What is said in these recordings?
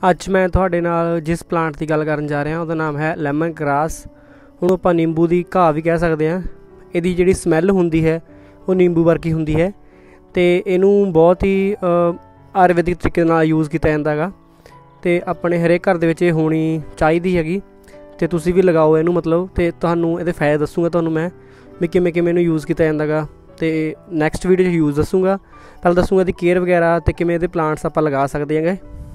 ਅੱਜ मैं ਤੁਹਾਡੇ ਨਾਲ जिस प्लांट की गल करन जा रहा ਉਹਦਾ नाम है ਲੈਮਨ ਗ੍ਰਾਸ। ਹੁਣ ਆਪਾਂ ਨਿੰਬੂ ਦੀ ਘਾਹ भी कह सकते हैं। ਇਹਦੀ ਜਿਹੜੀ ਸਮੈਲ ਹੁੰਦੀ ਹੈ ਉਹ ਨਿੰਬੂ ਵਰਗੀ ਹੁੰਦੀ ਹੈ ਤੇ ਇਹਨੂੰ ਬਹੁਤ ਹੀ ਆਯੁਰਵੈਦਿਕ ਤਰੀਕੇ ਨਾਲ ਯੂਜ਼ ਕੀਤਾ ਜਾਂਦਾ ਹੈਗਾ ਤੇ ਆਪਣੇ ਹਰੇਕ ਘਰ ਦੇ ਵਿੱਚ ਇਹ ਹੋਣੀ ਚਾਹੀਦੀ ਹੈਗੀ ਤੇ ਤੁਸੀਂ ਵੀ ਲਗਾਓ ਇਹਨੂੰ ਮਤਲਬ ਤੇ ਤੁਹਾਨੂੰ ਇਹਦੇ ਫਾਇਦੇ ਦੱਸੂਗਾ ਤੁਹਾਨੂੰ ਮੈਂ ਵੀ ਕਿਵੇਂ ਕਿਵੇਂ ਇਹਨੂੰ ਯੂਜ਼ ਕੀਤਾ ਜਾਂਦਾ ਹੈਗਾ ਤੇ ਨੈਕਸਟ ਵੀਡੀਓ 'ਚ ਯੂਜ਼ ਦੱਸੂਗਾ। ਪਹਿਲਾਂ ਦੱਸੂਗਾ ਇਹਦੀ ਕੇਅਰ ਵਗੈਰਾ ਤੇ ਕਿਵੇਂ ਇਹਦੇ ਪਲਾਂਟਸ ਆਪਾਂ ਲਗਾ ਸਕਦੇ ਹੈਗੇ।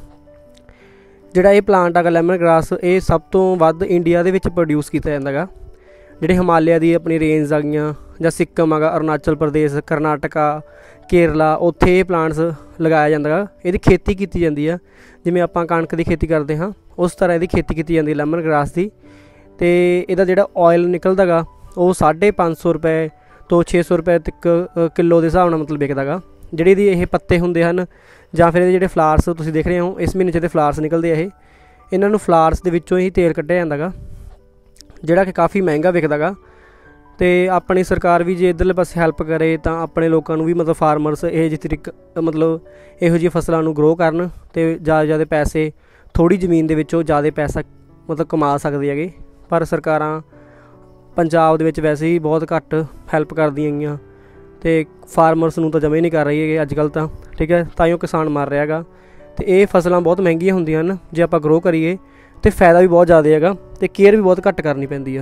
ਜਿਹੜਾ ਇਹ ਪਲਾਂਟ ਹੈਗਾ ਲੈਮਨ ਗ੍ਰਾਸ ਇਹ ਸਭ ਤੋਂ ਵੱਧ ਇੰਡੀਆ ਦੇ ਵਿੱਚ ਪ੍ਰੋਡਿਊਸ ਕੀਤਾ ਜਾਂਦਾ ਹੈਗਾ। ਜਿਹੜੇ ਹਿਮਾਲਿਆ ਦੀ ਆਪਣੀ ਰੇਂਜ ਆ ਗਈਆਂ ਜਾਂ ਸਿੱਕਮ ਹੈਗਾ, ਅਰੁਣਾਚਲ ਪ੍ਰਦੇਸ਼, ਕਰਨਾਟਕਾ, ਕੇਰਲਾ, ਉੱਥੇ ਇਹ ਪਲਾਂਟਸ ਲਗਾਇਆ ਜਾਂਦਾ ਹੈਗਾ। ਇਹਦੀ ਖੇਤੀ ਕੀਤੀ ਜਾਂਦੀ ਆ ਜਿਵੇਂ ਆਪਾਂ ਕਣਕ ਦੀ ਖੇਤੀ ਕਰਦੇ ਹਾਂ ਉਸ ਤਰ੍ਹਾਂ ਇਹਦੀ ਖੇਤੀ ਕੀਤੀ ਜਾਂਦੀ ਹੈ ਲੈਮਨ ਗ੍ਰਾਸ ਦੀ। ਅਤੇ ਇਹਦਾ ਜਿਹੜਾ ਆਇਲ ਨਿਕਲਦਾ ਗਾ ਉਹ 550 ਰੁਪਏ ਤੋਂ 600 ਰੁਪਏ ਤੱਕ ਕਿਲੋ ਦੇ ਹਿਸਾਬ ਨਾਲ ਮਤਲਬ ਵਿਕਦਾ ਗਾ। ਜਿਹੜੇ ਇਹਦੀ ਇਹ ਪੱਤੇ ਹੁੰਦੇ ਹਨ ਜਾਂ ਫਿਰ ਇਹਦੇ ਜਿਹੜੇ ਫਲਾਰਸ ਤੁਸੀਂ ਦੇਖ ਰਹੇ ਹੋ ਇਸ ਮਹੀਨੇ 'ਚ ਇਹਦੇ ਫਲਾਰਸ ਨਿਕਲਦੇ ਆ। ਇਹਨਾਂ ਨੂੰ ਫਲਾਰਸ ਦੇ ਵਿੱਚੋਂ ਹੀ ਤੇਲ ਕੱਢਿਆ ਜਾਂਦਾ ਗਾ ਜਿਹੜਾ ਕਿ ਕਾਫੀ ਮਹਿੰਗਾ ਵਿਕਦਾ ਗਾ। ਅਤੇ ਆਪਣੀ ਸਰਕਾਰ ਵੀ ਜੇ ਇੱਧਰਲੇ ਪਾਸੇ ਹੈਲਪ ਕਰੇ ਤਾਂ ਆਪਣੇ ਲੋਕਾਂ ਨੂੰ ਵੀ ਮਤਲਬ ਫਾਰਮਰਸ ਇਹ ਜਿਹੇ ਤਰੀਕੇ ਮਤਲਬ ਇਹੋ ਜਿਹੀ ਫਸਲਾਂ ਨੂੰ ਗਰੋ ਕਰਨ ਅਤੇ ਜ਼ਿਆਦਾ ਪੈਸੇ ਥੋੜ੍ਹੀ ਜ਼ਮੀਨ ਦੇ ਵਿੱਚੋਂ ਜ਼ਿਆਦਾ ਪੈਸਾ ਮਤਲਬ ਕਮਾ ਸਕਦੇ ਹੈਗੇ। ਪਰ ਸਰਕਾਰਾਂ ਪੰਜਾਬ ਦੇ ਵਿੱਚ ਵੈਸੇ ਹੀ ਬਹੁਤ ਘੱਟ ਹੈਲਪ ਕਰਦੀਆਂ ਗਈਆਂ ਅਤੇ ਫਾਰਮਰਸ ਨੂੰ ਤਾਂ ਜਮ੍ਹਾਂ ਹੀ ਨਹੀਂ ਕਰ ਰਹੀ ਹੈਗੇ ਅੱਜ ਕੱਲ੍ਹ ਤਾਂ, ਠੀਕ ਹੈ। ਤਾਂ ਹੀ ਉਹ ਕਿਸਾਨ ਮਰ ਰਿਹਾ ਹੈਗਾ ਅਤੇ ਇਹ ਫਸਲਾਂ ਬਹੁਤ ਮਹਿੰਗੀਆਂ ਹੁੰਦੀਆਂ ਹਨ ਜੇ ਆਪਾਂ ਗਰੋ ਕਰੀਏ ਅਤੇ ਫਾਇਦਾ ਵੀ ਬਹੁਤ ਜ਼ਿਆਦਾ ਹੈਗਾ ਅਤੇ ਕੇਅਰ ਵੀ ਬਹੁਤ ਘੱਟ ਕਰਨੀ ਪੈਂਦੀ ਆ।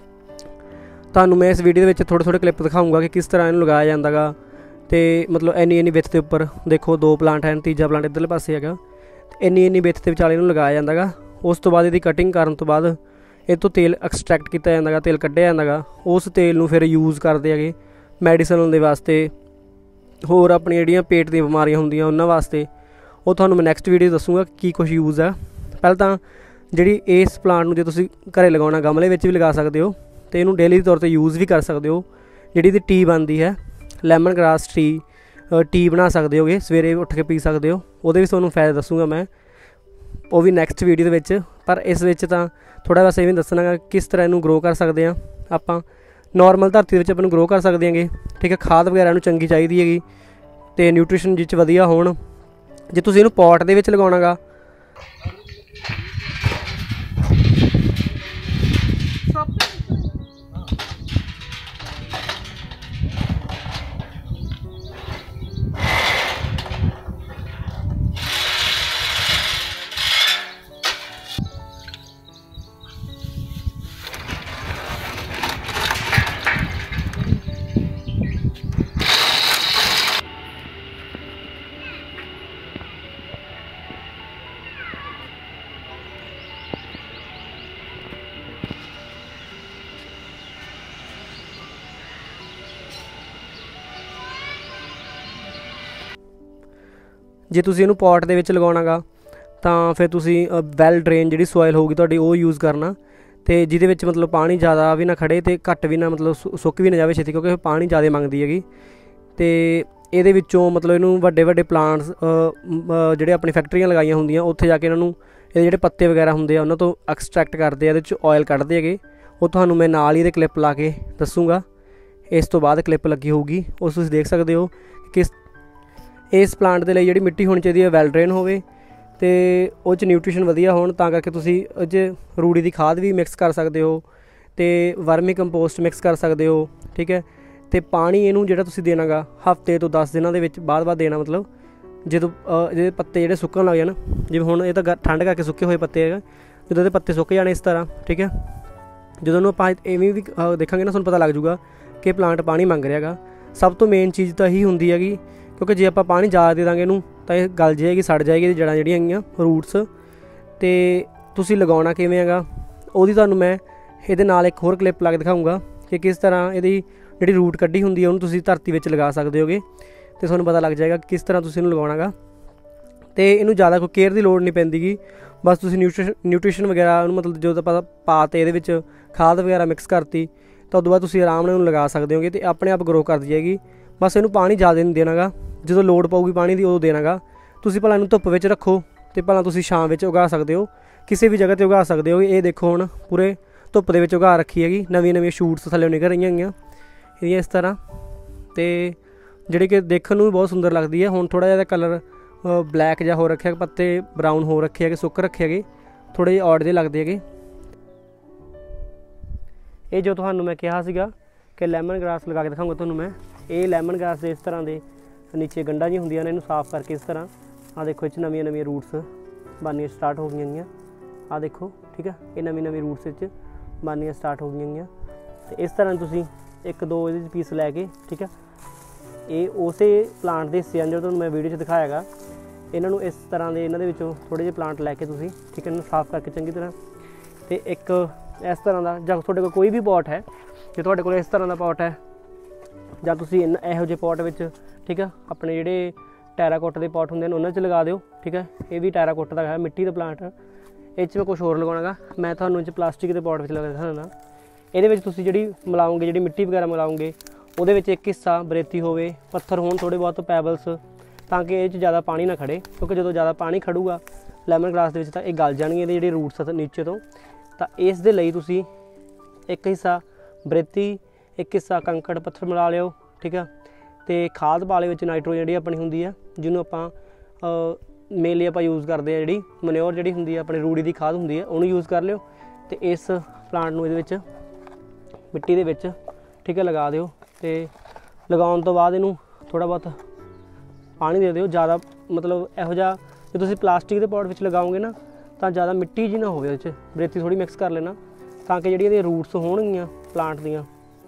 ਤੁਹਾਨੂੰ ਮੈਂ ਇਸ ਵੀਡੀਓ ਦੇ ਵਿੱਚ ਥੋੜ੍ਹੇ ਕਲਿੱਪ ਦਿਖਾਊਂਗਾ ਕਿ ਕਿਸ ਤਰ੍ਹਾਂ ਇਹਨੂੰ ਲਗਾਇਆ ਜਾਂਦਾ ਗਾ ਅਤੇ ਮਤਲਬ ਇੰਨੀ ਵਿੱਥ ਦੇ ਉੱਪਰ ਦੇਖੋ 2 ਪਲਾਂਟ ਹਨ, ਤੀਜਾ ਪਲਾਂਟ ਇੱਧਰਲੇ ਪਾਸੇ ਹੈਗਾ। ਇੰਨੀ ਵਿੱਥ ਦੇ ਵਿਚਾਲੇ ਇਹਨੂੰ ਲਗਾਇਆ ਜਾਂਦਾ ਗਾ। ਉਸ ਤੋਂ ਬਾਅਦ ਇਹਦੀ ਕਟਿੰਗ ਕਰਨ ਤੋਂ ਬਾਅਦ ਇਹ ਤੋਂ ਤੇਲ ਐਕਸਟਰੈਕਟ ਕੀਤਾ ਜਾਂਦਾ ਗਾ, ਤੇਲ ਕੱਢਿਆ ਜਾਂਦਾ ਗਾ। ਉਸ ਤੇਲ ਨੂੰ ਫਿਰ ਯੂਜ਼ ਕਰਦੇ ਹੈਗੇ ਮੈਡੀਸਨ ਦੇ ਵਾਸਤੇ, ਹੋਰ ਆਪਣੀਆਂ ਜਿਹੜੀਆਂ ਪੇਟ ਦੀਆਂ ਬਿਮਾਰੀਆਂ ਹੁੰਦੀਆਂ ਉਹਨਾਂ ਵਾਸਤੇ। ਉਹ ਤੁਹਾਨੂੰ ਮੈਂ ਨੈਕਸਟ ਵੀਡੀਓ ਦੱਸੂਗਾ ਕੀ ਕੁਛ ਯੂਜ਼ ਆ। ਪਹਿਲਾਂ ਤਾਂ ਜਿਹੜੀ ਇਸ ਪਲਾਂਟ ਨੂੰ ਜੇ ਤੁਸੀਂ ਘਰੇ ਲਗਾਉਣਾ ਗਮਲੇ ਵਿੱਚ ਵੀ ਲਗਾ ਸਕਦੇ ਹੋ ਅਤੇ ਇਹਨੂੰ ਡੇਲੀ ਤੌਰ 'ਤੇ ਯੂਜ਼ ਵੀ ਕਰ ਸਕਦੇ ਹੋ। ਜਿਹੜੀ ਇਹਦੀ ਟੀ ਬਣਦੀ ਹੈ ਲੈਮਨ ਗ੍ਰਾਸ ਟੀ ਬਣਾ ਸਕਦੇ ਹੋਗੇ, ਸਵੇਰੇ ਉੱਠ ਕੇ ਪੀ ਸਕਦੇ ਹੋ। ਉਹਦੇ ਵੀ ਤੁਹਾਨੂੰ ਫਾਇਦਾ ਦੱਸੂਗਾ ਮੈਂ, ਉਹ ਵੀ ਨੈਕਸਟ ਵੀਡੀਓ ਦੇ ਵਿੱਚ। ਪਰ ਇਸ ਵਿੱਚ ਤਾਂ ਥੋੜ੍ਹਾ ਬਸ ਇਵੇਂ ਦੱਸਣਾ ਗਾ ਕਿਸ ਤਰ੍ਹਾਂ ਇਹਨੂੰ ਗਰੋ ਕਰ ਸਕਦੇ ਹਾਂ ਆਪਾਂ। ਨੋਰਮਲ ਧਰਤੀ ਦੇ ਵਿੱਚ ਆਪਾਂ ਨੂੰ ਗਰੋ ਕਰ ਸਕਦੇ ਹੈਗੇ, ਠੀਕ ਹੈ। ਖਾਦ ਵਗੈਰਾ ਨੂੰ ਚੰਗੀ ਚਾਹੀਦੀ ਹੈਗੀ ਅਤੇ ਨਿਊਟ੍ਰੀਸ਼ਨ ਜਿਹ 'ਚ ਵਧੀਆ ਹੋਣ। ਜੇ ਤੁਸੀਂ ਇਹਨੂੰ ਪੋਟ ਦੇ ਵਿੱਚ ਲਗਾਉਣਾ ਗਾ ਜੇ ਤੁਸੀਂ ਇਹਨੂੰ ਪੋਟ ਦੇ ਵਿੱਚ ਲਗਾਉਣਾ ਗਾ ਤਾਂ ਫਿਰ ਤੁਸੀਂ ਵੈਲ ਡਰੇਨ ਜਿਹੜੀ ਸੋਇਲ ਹੋਊਗੀ ਤੁਹਾਡੀ ਉਹ ਯੂਜ਼ ਕਰਨਾ ਅਤੇ ਜਿਹਦੇ ਵਿੱਚ ਮਤਲਬ ਪਾਣੀ ਜ਼ਿਆਦਾ ਵੀ ਨਾ ਖੜ੍ਹੇ ਅਤੇ ਘੱਟ ਵੀ ਨਾ ਮਤਲਬ ਸੁੱਕ ਵੀ ਨਾ ਜਾਵੇ ਛੇਤੀ, ਕਿਉਂਕਿ ਪਾਣੀ ਜ਼ਿਆਦਾ ਮੰਗਦੀ ਹੈਗੀ। ਅਤੇ ਇਹਦੇ ਵਿੱਚੋਂ ਮਤਲਬ ਇਹਨੂੰ ਵੱਡੇ ਪਲਾਂਟਸ ਜਿਹੜੇ ਆਪਣੀ ਫੈਕਟਰੀਆਂ ਲਗਾਈਆਂ ਹੁੰਦੀਆਂ ਉੱਥੇ ਜਾ ਕੇ ਇਹਨਾਂ ਨੂੰ ਇਹਦੇ ਜਿਹੜੇ ਪੱਤੇ ਵਗੈਰਾ ਹੁੰਦੇ ਆ ਉਹਨਾਂ ਤੋਂ ਐਕਸਟਰੈਕਟ ਕਰਦੇ ਆ, ਇਹਦੇ 'ਚ ਆਇਲ ਕੱਢਦੇ ਹੈਗੇ। ਉਹ ਤੁਹਾਨੂੰ ਮੈਂ ਨਾਲ ਹੀ ਇਹਦੇ ਕਲਿੱਪ ਲਾ ਕੇ ਦੱਸੂਗਾ। ਇਸ ਤੋਂ ਬਾਅਦ ਕਲਿੱਪ ਲੱਗੀ ਹੋਊਗੀ ਉਸ ਤੁਸੀਂ ਦੇਖ ਸਕਦੇ ਹੋ ਕਿਸ ਇਸ ਪਲਾਂਟ ਦੇ ਲਈ ਜਿਹੜੀ ਮਿੱਟੀ ਹੋਣੀ ਚਾਹੀਦੀ ਹੈ ਵੈਲ ਡਰੇਨ ਹੋਵੇ ਅਤੇ ਉਹ 'ਚ ਨਿਊਟ੍ਰੀਸ਼ਨ ਵਧੀਆ ਹੋਣ। ਤਾਂ ਕਰਕੇ ਤੁਸੀਂ ਉਹ 'ਚ ਰੂੜੀ ਦੀ ਖਾਦ ਵੀ ਮਿਕਸ ਕਰ ਸਕਦੇ ਹੋ ਅਤੇ ਵਰਮੀ ਕੰਪੋਸਟ ਮਿਕਸ ਕਰ ਸਕਦੇ ਹੋ, ਠੀਕ ਹੈ। ਅਤੇ ਪਾਣੀ ਇਹਨੂੰ ਜਿਹੜਾ ਤੁਸੀਂ ਦੇਣਾ ਗਾ ਹਫ਼ਤੇ ਤੋਂ 10 ਦਿਨਾਂ ਦੇ ਵਿੱਚ ਬਾਅਦ ਦੇਣਾ। ਮਤਲਬ ਜਦੋਂ ਇਹਦੇ ਪੱਤੇ ਜਿਹੜੇ ਸੁੱਕਣ ਲੱਗ ਜਾਣ, ਜਿਵੇਂ ਹੁਣ ਇਹ ਤਾਂ ਠੰਡ ਕਰਕੇ ਸੁੱਕੇ ਹੋਏ ਪੱਤੇ ਹੈਗਾ, ਜਦੋਂ ਇਹਦੇ ਪੱਤੇ ਸੁੱਕ ਜਾਣੇ ਇਸ ਤਰ੍ਹਾਂ, ਠੀਕ ਹੈ। ਜਦੋਂ ਉਹਨੂੰ ਆਪਾਂ ਇਵੇਂ ਵੀ ਦੇਖਾਂਗੇ ਨਾ ਤੁਹਾਨੂੰ ਪਤਾ ਲੱਗ ਜੂਗਾ ਕਿ ਪਲਾਂਟ ਪਾਣੀ ਮੰਗ ਰਿਹਾ ਗਾ। ਸਭ ਤੋਂ ਮੇਨ ਚੀਜ਼ ਤਾਂ ਇਹੀ ਹੁੰਦੀ ਹੈਗੀ, ਕਿਉਂਕਿ ਜੇ ਆਪਾਂ ਪਾਣੀ ਜ਼ਿਆਦਾ ਦੇ ਦਾਂਗੇ ਇਹਨੂੰ ਤਾਂ ਇਹ ਗਲ ਜਾਏਗੀ, ਸੜ ਜਾਏਗੀ ਇਹਦੀ ਜੜ੍ਹਾਂ ਜਿਹੜੀਆਂ ਹੈਗੀਆਂ ਰੂਟਸ। ਅਤੇ ਤੁਸੀਂ ਲਗਾਉਣਾ ਕਿਵੇਂ ਹੈਗਾ ਉਹਦੀ ਤੁਹਾਨੂੰ ਮੈਂ ਇਹਦੇ ਨਾਲ ਇੱਕ ਹੋਰ ਕਲਿੱਪ ਲਾ ਕੇ ਦਿਖਾਊਂਗਾ ਕਿ ਕਿਸ ਤਰ੍ਹਾਂ ਇਹਦੀ ਜਿਹੜੀ ਰੂਟ ਕੱਢੀ ਹੁੰਦੀ ਹੈ ਉਹਨੂੰ ਤੁਸੀਂ ਧਰਤੀ ਵਿੱਚ ਲਗਾ ਸਕਦੇ ਹੋਗੇ ਅਤੇ ਤੁਹਾਨੂੰ ਪਤਾ ਲੱਗ ਜਾਏਗਾ ਕਿਸ ਤਰ੍ਹਾਂ ਤੁਸੀਂ ਇਹਨੂੰ ਲਗਾਉਣਾ ਗਾ। ਅਤੇ ਇਹਨੂੰ ਜ਼ਿਆਦਾ ਕੋਈ ਕੇਅਰ ਦੀ ਲੋੜ ਨਹੀਂ ਪੈਂਦੀ ਗੀ, ਬਸ ਤੁਸੀਂ ਨਿਊਟ੍ਰੀਸ਼ਨ ਵਗੈਰਾ ਉਹਨੂੰ ਮਤਲਬ ਜਦੋਂ ਆਪਾਂ ਪਾ ਤੇ ਇਹਦੇ ਵਿੱਚ ਖਾਦ ਵਗੈਰਾ ਮਿਕਸ ਕਰਤੀ ਤਾਂ ਉਦੋਂ ਬਾਅਦ ਤੁਸੀਂ ਆਰਾਮ ਨਾਲ ਇਹਨੂੰ ਲਗਾ ਸਕਦੇ ਹੋਗੇ ਅਤੇ ਆਪਣੇ ਆਪ ਗਰੋ ਕਰ ਜਾਏਗੀ। ਬਸ ਇਹਨੂੰ ਪਾਣੀ ਜ਼ਿਆਦਾ ਨਹੀਂ ਦੇਣਾ ਗਾ, ਜਦੋਂ ਲੋੜ ਪਊਗੀ ਪਾਣੀ ਦੀ ਉਦੋਂ ਦੇਣਾ ਗਾ। ਤੁਸੀਂ ਭਲਾ ਇਹਨੂੰ ਧੁੱਪ ਵਿੱਚ ਰੱਖੋ ਅਤੇ ਭਲਾ ਤੁਸੀਂ ਛਾਂ ਵਿੱਚ ਉਗਾ ਸਕਦੇ ਹੋ, ਕਿਸੇ ਵੀ ਜਗ੍ਹਾ 'ਤੇ ਉਗਾ ਸਕਦੇ ਹੋ। ਇਹ ਦੇਖੋ ਹੁਣ ਪੂਰੇ ਧੁੱਪ ਦੇ ਵਿੱਚ ਉਗਾ ਰੱਖੀ ਹੈਗੀ, ਨਵੀਆਂ ਸ਼ੂਟਸ ਥੱਲੇ ਨਿਕਲ ਰਹੀਆਂ ਹੈਗੀਆਂ ਇਹਦੀਆਂ ਇਸ ਤਰ੍ਹਾਂ। ਅਤੇ ਜਿਹੜੀ ਕਿ ਦੇਖਣ ਨੂੰ ਵੀ ਬਹੁਤ ਸੁੰਦਰ ਲੱਗਦੀ ਹੈ। ਹੁਣ ਥੋੜ੍ਹਾ ਜਿਹਾ ਕਲਰ ਬਲੈਕ ਜਿਹਾ ਹੋ ਰੱਖਿਆ, ਪੱਤੇ ਬਰਾਊਨ ਹੋ ਰੱਖੇ ਹੈਗੇ, ਸੁੱਕ ਰੱਖੇ ਹੈਗੇ, ਥੋੜ੍ਹੇ ਜਿਹੇ ਔਡ ਜਿਹੇ ਲੱਗਦੇ ਹੈਗੇ। ਇਹ ਜੋ ਤੁਹਾਨੂੰ ਮੈਂ ਕਿਹਾ ਸੀਗਾ ਕਿ ਲੈਮਨ ਗ੍ਰਾਸ ਲਗਾ ਕੇ ਦਿਖਾਊਂਗਾ ਤੁਹਾਨੂੰ ਮੈਂ, ਇਹ ਲੈਮਨ ਗ੍ਰਾਸ ਦੇ ਇਸ ਤਰ੍ਹਾਂ ਦੇ ਨੀਚੇ ਗੰਢਾਂ ਜੀ ਹੁੰਦੀਆਂ ਨੇ, ਇਹਨੂੰ ਸਾਫ਼ ਕਰਕੇ ਇਸ ਤਰ੍ਹਾਂ ਆਹ ਦੇਖੋ ਇਹ 'ਚ ਨਵੀਆਂ ਰੂਟਸ ਬਣਨੀਆਂ ਸਟਾਰਟ ਹੋ ਗਈਆਂ ਗੀਆਂ। ਆਹ ਦੇਖੋ ਠੀਕ ਆ, ਇਹ ਨਵੀਂ ਰੂਟਸ ਵਿੱਚ ਬਣਨੀਆਂ ਸਟਾਰਟ ਹੋ ਗਈਆਂ ਗੀਆਂ। ਅਤੇ ਇਸ ਤਰ੍ਹਾਂ ਤੁਸੀਂ 1-2 ਇਹਦੇ 'ਚ ਪੀਸ ਲੈ ਕੇ, ਠੀਕ ਆ, ਇਹ ਉਸੇ ਪਲਾਂਟ ਦੇ ਹਿੱਸੇ ਹਨ ਜੋ ਤੁਹਾਨੂੰ ਮੈਂ ਵੀਡੀਓ 'ਚ ਦਿਖਾਇਆ ਹੈਗਾ। ਇਹਨਾਂ ਨੂੰ ਇਸ ਤਰ੍ਹਾਂ ਦੇ ਇਹਨਾਂ ਦੇ ਵਿੱਚੋਂ ਥੋੜ੍ਹੇ ਜਿਹੇ ਪਲਾਂਟ ਲੈ ਕੇ ਤੁਸੀਂ, ਠੀਕ ਹੈ, ਇਹਨੂੰ ਸਾਫ਼ ਕਰਕੇ ਚੰਗੀ ਤਰ੍ਹਾਂ, ਅਤੇ ਇੱਕ ਇਸ ਤਰ੍ਹਾਂ ਦਾ, ਜਾਂ ਤੁਹਾਡੇ ਕੋਲ ਕੋਈ ਵੀ ਪੋਟ ਹੈ, ਜੇ ਤੁਹਾਡੇ ਕੋਲ ਇਸ ਤਰ੍ਹਾਂ ਦਾ ਪੋਟ ਹੈ, ਜਾਂ ਤੁਸੀਂ ਇਹੋ ਜਿਹੇ ਪੋਟ ਵਿੱਚ, ਠੀਕ ਆ, ਆਪਣੇ ਜਿਹੜੇ ਟੈਰਾਕੋਟ ਦੇ ਪੋਟ ਹੁੰਦੇ ਨੇ ਉਹਨਾਂ 'ਚ ਲਗਾ ਦਿਓ। ਠੀਕ ਹੈ, ਇਹ ਵੀ ਟੈਰਾਕੋਟ ਦਾ ਹੈ, ਮਿੱਟੀ ਦਾ ਪਲਾਂਟ। ਇਹ 'ਚ ਮੈਂ ਕੁਛ ਹੋਰ ਲਗਾਉਣਾ ਗਾ, ਮੈਂ ਤੁਹਾਨੂੰ 'ਚ ਪਲਾਸਟਿਕ ਦੇ ਪੋਟ ਵਿੱਚ ਲਗਾ ਦਿੰਦਾ। ਇਹਦੇ ਵਿੱਚ ਤੁਸੀਂ ਜਿਹੜੀ ਮਿਲਾਓਗੇ, ਜਿਹੜੀ ਮਿੱਟੀ ਵਗੈਰਾ ਮਿਲਾਓਗੇ, ਉਹਦੇ ਵਿੱਚ ਇੱਕ ਹਿੱਸਾ ਬਰੇਤੀ ਹੋਵੇ, ਪੱਥਰ ਹੋਣ ਥੋੜ੍ਹੇ ਬਹੁਤ ਪੈਬਲਸ, ਤਾਂ ਕਿ ਇਹ 'ਚ ਜ਼ਿਆਦਾ ਪਾਣੀ ਨਾ ਖੜੇ, ਕਿਉਂਕਿ ਜਦੋਂ ਜ਼ਿਆਦਾ ਪਾਣੀ ਖੜੂਗਾ ਲੈਮਨ ਗ੍ਰਾਸ ਦੇ ਵਿੱਚ ਤਾਂ ਇਹ ਗਲ ਜਾਣਗੇ ਇਹਦੇ ਜਿਹੜੇ ਰੂਟਸ ਨੀਚੇ ਤੋਂ। ਤਾਂ ਇਸ ਦੇ ਲਈ ਤੁਸੀਂ ਇੱਕ ਹਿੱਸਾ ਬਰੇਤੀ, ਇੱਕ ਹਿੱਸਾ ਕੰਕੜ ਪੱਥਰ ਮਿਲਾ ਲਿਓ। ਠੀਕ ਆ, ਅਤੇ ਖਾਦ ਪਾ ਲਿਓ ਵਿੱਚ, ਨਾਈਟ੍ਰੋਜਨ ਜਿਹੜੀ ਆਪਣੀ ਹੁੰਦੀ ਆ, ਜਿਹਨੂੰ ਆਪਾਂ ਮੇਨਲੀ ਆਪਾਂ ਯੂਜ਼ ਕਰਦੇ ਆ, ਜਿਹੜੀ ਮਨਿਓਰ ਜਿਹੜੀ ਹੁੰਦੀ ਆ ਆਪਣੀ ਰੂੜੀ ਦੀ ਖਾਦ ਹੁੰਦੀ ਆ, ਉਹਨੂੰ ਯੂਜ਼ ਕਰ ਲਿਓ। ਅਤੇ ਇਸ ਪਲਾਂਟ ਨੂੰ ਇਹਦੇ ਵਿੱਚ ਮਿੱਟੀ ਦੇ ਵਿੱਚ, ਠੀਕ ਹੈ, ਲਗਾ ਦਿਓ। ਅਤੇ ਲਗਾਉਣ ਤੋਂ ਬਾਅਦ ਇਹਨੂੰ ਥੋੜ੍ਹਾ ਬਹੁਤ ਪਾਣੀ ਦੇ ਦਿਓ, ਜ਼ਿਆਦਾ ਮਤਲਬ ਇਹੋ ਜਿਹਾ, ਜੇ ਤੁਸੀਂ ਪਲਾਸਟਿਕ ਦੇ ਪੋਟ ਵਿੱਚ ਲਗਾਓਗੇ ਨਾ ਤਾਂ ਜ਼ਿਆਦਾ ਮਿੱਟੀ ਜਿਹੀ ਨਾ ਹੋਵੇ, ਉਹਦੇ 'ਚ ਬਰੇਤੀ ਥੋੜ੍ਹੀ ਮਿਕਸ ਕਰ ਲੈਣਾ, ਤਾਂ ਕਿ ਜਿਹੜੀਆਂ ਇਹਦੀਆਂ ਰੂਟਸ ਹੋਣਗੀਆਂ ਪਲਾਂਟ ਦੀਆਂ,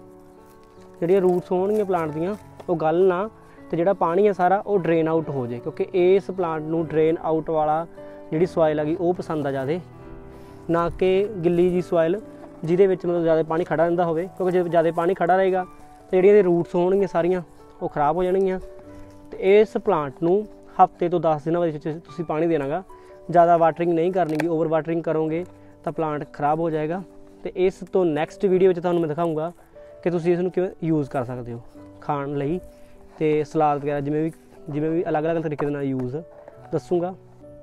ਉਹ ਗਲ ਨਾ, ਅਤੇ ਜਿਹੜਾ ਪਾਣੀ ਆ ਸਾਰਾ ਉਹ ਡਰੇਨ ਆਊਟ ਹੋ ਜਾਏ, ਕਿਉਂਕਿ ਇਸ ਪਲਾਂਟ ਨੂੰ ਡਰੇਨ ਆਊਟ ਵਾਲਾ ਜਿਹੜੀ ਸੋਇਲ ਹੈਗੀ ਉਹ ਪਸੰਦ ਆ ਜ਼ਿਆਦਾ, ਨਾ ਕਿ ਗਿੱਲੀ ਜੀ ਸੋਇਲ ਜਿਹਦੇ ਵਿੱਚ ਮਤਲਬ ਜ਼ਿਆਦਾ ਪਾਣੀ ਖੜਾ ਰਹਿੰਦਾ ਹੋਵੇ, ਕਿਉਂਕਿ ਜੇ ਜ਼ਿਆਦਾ ਪਾਣੀ ਖੜਾ ਰਹੇਗਾ ਤਾਂ ਜਿਹੜੀਆਂ ਇਹਦੇ ਰੂਟਸ ਹੋਣਗੀਆਂ ਸਾਰੀਆਂ ਉਹ ਖ਼ਰਾਬ ਹੋ ਜਾਣਗੀਆਂ। ਅਤੇ ਇਸ ਪਲਾਂਟ ਨੂੰ ਹਫ਼ਤੇ ਤੋਂ 10 ਦਿਨਾਂ ਵਿੱਚ ਤੁਸੀਂ ਪਾਣੀ ਦੇਣਾ ਗਾ, ਜ਼ਿਆਦਾ ਵਾਟਰਿੰਗ ਨਹੀਂ ਕਰਨੀ ਗੀ, ਓਵਰ ਵਾਟਰਿੰਗ ਕਰੋਗੇ ਤਾਂ ਪਲਾਂਟ ਖ਼ਰਾਬ ਹੋ ਜਾਏਗਾ। ਅਤੇ ਇਸ ਤੋਂ ਨੈਕਸਟ ਵੀਡੀਓ ਵਿੱਚ ਤੁਹਾਨੂੰ ਮੈਂ ਦਿਖਾਊਂਗਾ ਕਿ ਤੁਸੀਂ ਇਸ ਨੂੰ ਕਿਵੇਂ ਯੂਜ਼ ਕਰ ਸਕਦੇ ਹੋ ਖਾਣ ਲਈ, ਅਤੇ ਸਲਾਦ ਵਗੈਰਾ ਜਿਵੇਂ ਵੀ ਅਲੱਗ-ਅਲੱਗ ਤਰੀਕੇ ਦੇ ਨਾਲ ਯੂਜ਼ ਦੱਸੂਗਾ।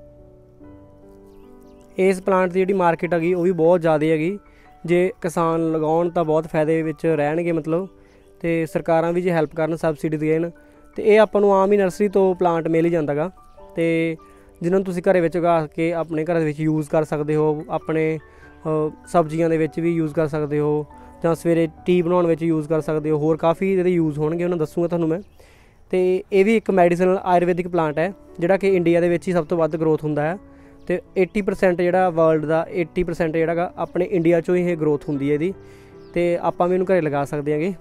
ਇਸ ਪਲਾਂਟ ਦੀ ਜਿਹੜੀ ਮਾਰਕੀਟ ਹੈਗੀ ਉਹ ਵੀ ਬਹੁਤ ਜ਼ਿਆਦਾ ਹੈਗੀ, ਜੇ ਕਿਸਾਨ ਲਗਾਉਣ ਤਾਂ ਬਹੁਤ ਫਾਇਦੇ ਵਿੱਚ ਰਹਿਣਗੇ ਮਤਲਬ, ਅਤੇ ਸਰਕਾਰਾਂ ਵੀ ਜੇ ਹੈਲਪ ਕਰਨ, ਸਬਸਿਡੀ ਦੇਣ, ਅਤੇ ਇਹ ਆਪਾਂ ਨੂੰ ਆਮ ਹੀ ਨਰਸਰੀ ਤੋਂ ਪਲਾਂਟ ਮਿਲ ਹੀ ਜਾਂਦਾ ਗਾ। ਅਤੇ ਜਿਹਨਾਂ ਨੂੰ ਤੁਸੀਂ ਘਰ ਵਿੱਚ ਉਗਾ ਕੇ ਆਪਣੇ ਘਰ ਵਿੱਚ ਯੂਜ਼ ਕਰ ਸਕਦੇ ਹੋ, ਆਪਣੇ ਸਬਜ਼ੀਆਂ ਦੇ ਵਿੱਚ ਵੀ ਯੂਜ਼ ਕਰ ਸਕਦੇ ਹੋ, ਜਾਂ ਸਵੇਰੇ ਟੀ ਬਣਾਉਣ ਵਿੱਚ ਯੂਜ਼ ਕਰ ਸਕਦੇ ਹੋ, ਹੋਰ ਕਾਫੀ ਇਹਦੇ ਯੂਜ਼ ਹੋਣਗੇ, ਉਹਨਾਂ ਦੱਸੂਗਾ ਤੁਹਾਨੂੰ ਮੈਂ। ਅਤੇ ਇਹ ਵੀ ਇੱਕ ਮੈਡੀਸਨਲ ਆਯੁਰਵੈਦਿਕ ਪਲਾਂਟ ਹੈ, ਜਿਹੜਾ ਕਿ ਇੰਡੀਆ ਦੇ ਵਿੱਚ ਹੀ ਸਭ ਤੋਂ ਵੱਧ ਗਰੋਥ ਹੁੰਦਾ ਹੈ, ਅਤੇ 80% ਜਿਹੜਾ ਵਰਲਡ ਦਾ 80% ਜਿਹੜਾ ਗਾ ਆਪਣੇ ਇੰਡੀਆ 'ਚੋਂ ਹੀ ਇਹ ਗਰੋਥ ਹੁੰਦੀ ਹੈ ਇਹਦੀ, ਅਤੇ ਆਪਾਂ ਵੀ ਇਹਨੂੰ ਘਰੇ ਲਗਾ ਸਕਦੇ ਹੈਗੇ।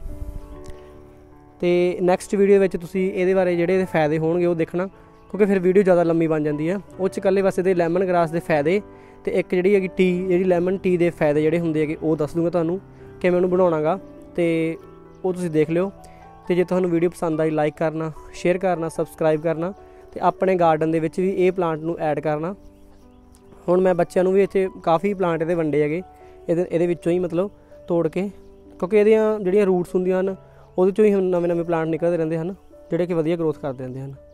ਅਤੇ ਨੈਕਸਟ ਵੀਡੀਓ ਵਿੱਚ ਤੁਸੀਂ ਇਹਦੇ ਬਾਰੇ ਜਿਹੜੇ ਇਹਦੇ ਫਾਇਦੇ ਹੋਣਗੇ ਉਹ ਦੇਖਣਾ, ਕਿਉਂਕਿ ਫਿਰ ਵੀਡੀਓ ਜ਼ਿਆਦਾ ਲੰਮੀ ਬਣ ਜਾਂਦੀ ਹੈ। ਉਹ 'ਚ ਇਕੱਲੇ ਬਸ ਇਹਦੇ ਲੈਮਨ ਗ੍ਰਾਸ ਦੇ ਫਾਇਦੇ, ਅਤੇ ਇੱਕ ਜਿਹੜੀ ਹੈਗੀ ਜਿਹੜੀ ਲੈਮਨ ਟੀ ਦੇ ਫਾਇਦੇ ਜਿਹੜੇ ਹੁੰਦੇ ਹੈਗੇ ਉਹ ਦੱਸ ਦੂੰਗਾ ਤੁਹਾਨੂੰ ਕਿਵੇਂ ਉਹਨੂੰ ਬਣਾਉਣਾ ਗਾ, ਅਤੇ ਉਹ ਤੁਸੀਂ ਦੇਖ ਲਿਓ। ਅਤੇ ਜੇ ਤੁਹਾਨੂੰ ਵੀਡੀਓ ਪਸੰਦ ਆਈ, ਲਾਈਕ ਕਰਨਾ, ਸ਼ੇਅਰ ਕਰਨਾ, ਸਬਸਕ੍ਰਾਈਬ ਕਰਨਾ, ਅਤੇ ਆਪਣੇ ਗਾਰਡਨ ਦੇ ਵਿੱਚ ਵੀ ਇਹ ਪਲਾਂਟ ਨੂੰ ਐਡ ਕਰਨਾ। ਹੁਣ ਮੈਂ ਬੱਚਿਆਂ ਨੂੰ ਵੀ ਇੱਥੇ ਕਾਫੀ ਪਲਾਂਟ ਇਹਦੇ ਵੰਡੇ ਹੈਗੇ, ਇਹਦੇ ਵਿੱਚੋਂ ਹੀ ਮਤਲਬ ਤੋੜ ਕੇ, ਕਿਉਂਕਿ ਇਹਦੀਆਂ ਜਿਹੜੀਆਂ ਰੂਟਸ ਹੁੰਦੀਆਂ ਹਨ ਉਹਦੇ 'ਚੋਂ ਹੀ ਨਵੇਂ ਪਲਾਂਟ ਨਿਕਲਦੇ ਰਹਿੰਦੇ ਹਨ, ਜਿਹੜੇ ਕਿ ਵਧੀਆ ਗਰੋਥ ਕਰਦੇ ਰਹਿੰਦੇ ਹਨ।